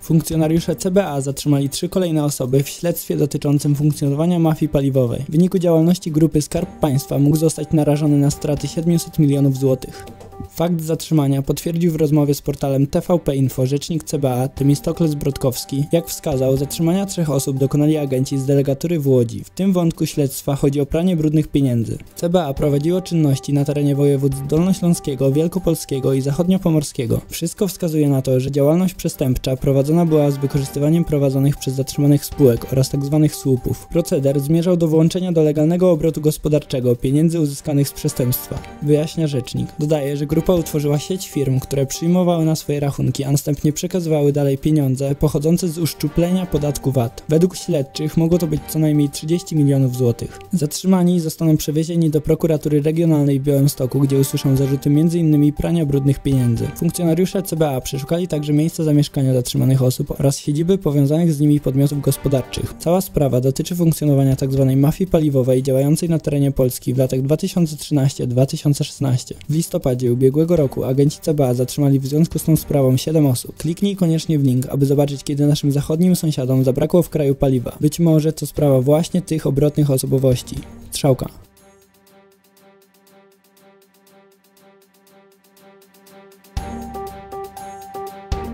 Funkcjonariusze CBA zatrzymali 3 kolejne osoby w śledztwie dotyczącym funkcjonowania mafii paliwowej. W wyniku działalności grupy Skarb Państwa mógł zostać narażony na straty 700 milionów złotych. Fakt zatrzymania potwierdził w rozmowie z portalem TVP Info rzecznik CBA Temistokles Brodkowski. Jak wskazał, zatrzymania 3 osób dokonali agenci z delegatury w Łodzi. W tym wątku śledztwa chodzi o pranie brudnych pieniędzy. CBA prowadziło czynności na terenie województw dolnośląskiego, wielkopolskiego i zachodniopomorskiego. Wszystko wskazuje na to, że działalność przestępcza prowadzona była z wykorzystywaniem prowadzonych przez zatrzymanych spółek oraz tzw. słupów. Proceder zmierzał do włączenia do legalnego obrotu gospodarczego pieniędzy uzyskanych z przestępstwa, wyjaśnia rzecznik. Dodaje, że grupa utworzyła sieć firm, które przyjmowały na swoje rachunki, a następnie przekazywały dalej pieniądze pochodzące z uszczuplenia podatku VAT. Według śledczych mogło to być co najmniej 30 milionów złotych. Zatrzymani zostaną przewiezieni do prokuratury regionalnej w Białymstoku, gdzie usłyszą zarzuty m.in. prania brudnych pieniędzy. Funkcjonariusze CBA przeszukali także miejsca zamieszkania zatrzymanych osób oraz siedziby powiązanych z nimi podmiotów gospodarczych. Cała sprawa dotyczy funkcjonowania tzw. mafii paliwowej działającej na terenie Polski w latach 2013-2016. W listopadzie ubiegłego roku agenci CBA zatrzymali w związku z tą sprawą 7 osób. Kliknij koniecznie w link, aby zobaczyć, kiedy naszym zachodnim sąsiadom zabrakło w kraju paliwa. Być może to sprawa właśnie tych obrotnych osobowości. Strzałka.